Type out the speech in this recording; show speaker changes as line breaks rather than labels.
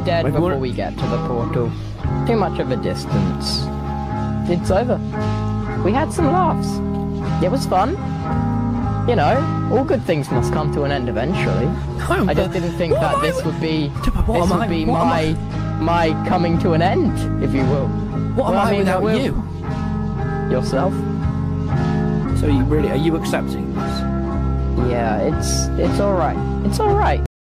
I'm dead before we get to the portal. Too much of a distance. It's over. We had some laughs. It was fun. You know, all good things must come to an end eventually.
No,
I just didn't think that this would be my coming to an end, if you will.
What am I without you?
Yourself.
So are you accepting this?
Yeah, it's alright. It's alright.